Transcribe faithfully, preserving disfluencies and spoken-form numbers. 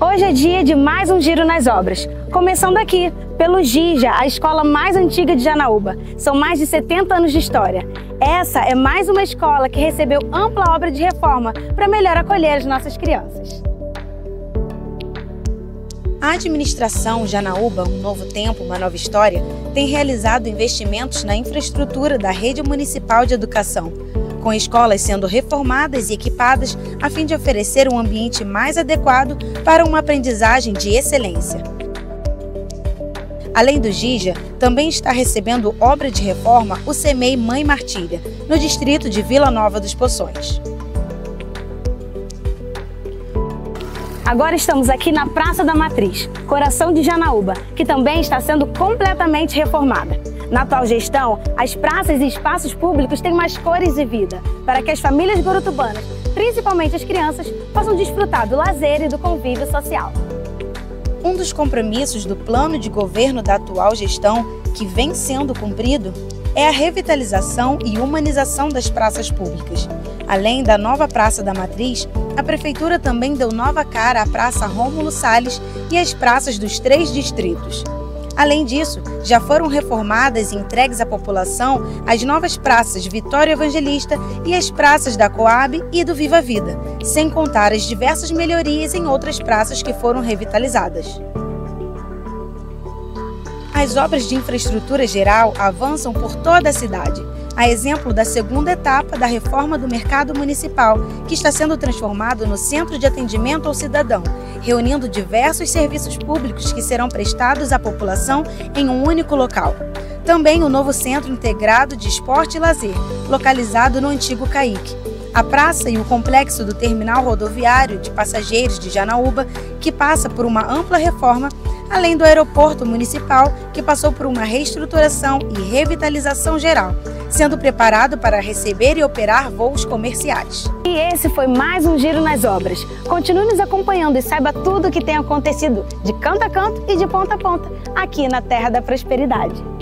Hoje é dia de mais um giro nas obras. Começando aqui, pelo Gija, a escola mais antiga de Janaúba. São mais de setenta anos de história. Essa é mais uma escola que recebeu ampla obra de reforma para melhor acolher as nossas crianças. A administração Janaúba, um novo tempo, uma nova história, tem realizado investimentos na infraestrutura da rede municipal de educação, com escolas sendo reformadas e equipadas a fim de oferecer um ambiente mais adequado para uma aprendizagem de excelência. Além do Gija, também está recebendo obra de reforma o CEMEI Mãe Martíria, no distrito de Vila Nova dos Poções. Agora estamos aqui na Praça da Matriz, coração de Janaúba, que também está sendo completamente reformada. Na atual gestão, as praças e espaços públicos têm mais cores e vida, para que as famílias gurutubanas, principalmente as crianças, possam desfrutar do lazer e do convívio social. Um dos compromissos do plano de governo da atual gestão, que vem sendo cumprido, é a revitalização e humanização das praças públicas. Além da nova Praça da Matriz, a Prefeitura também deu nova cara à Praça Rômulo Salles e às praças dos três distritos. Além disso, já foram reformadas e entregues à população as novas praças Vitória Evangelista e as praças da Coab e do Viva Vida, sem contar as diversas melhorias em outras praças que foram revitalizadas. As obras de infraestrutura geral avançam por toda a cidade, a exemplo da segunda etapa da reforma do Mercado Municipal, que está sendo transformado no Centro de Atendimento ao Cidadão, reunindo diversos serviços públicos que serão prestados à população em um único local. Também o novo Centro Integrado de Esporte e Lazer, localizado no antigo CAIC. A praça e o complexo do Terminal Rodoviário de Passageiros de Janaúba, que passa por uma ampla reforma, além do Aeroporto Municipal, que passou por uma reestruturação e revitalização geral, sendo preparado para receber e operar voos comerciais. E esse foi mais um Giro nas Obras. Continue nos acompanhando e saiba tudo o que tem acontecido de canto a canto e de ponta a ponta, aqui na Terra da Prosperidade.